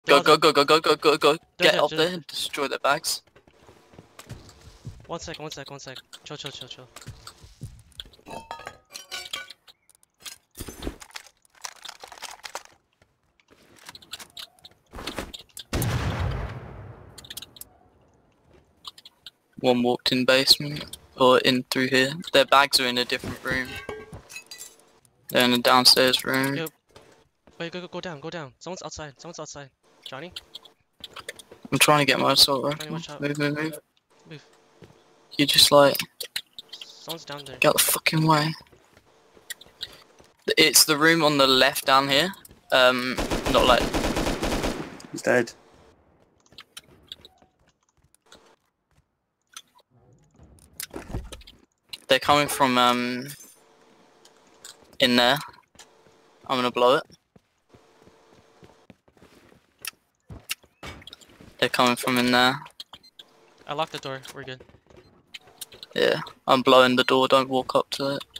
Go, go, go, go, go, go, go, go. Get There, up there. there and destroy their bags. One sec. Chill. One walked in basement, or in through here. Their bags are in a different room. They're in a downstairs room. Yo. Wait, go down. Someone's outside. Johnny? I'm trying to get my assault Johnny, rifle. watch out. Move. Move. You just like, Someone's down there. get out the fucking way. It's the room on the left down here. Not like... He's dead. They're coming from, in there. I'm gonna blow it. They're coming from in there. I locked the door. We're good. Yeah, I'm blowing the door, don't walk up to it.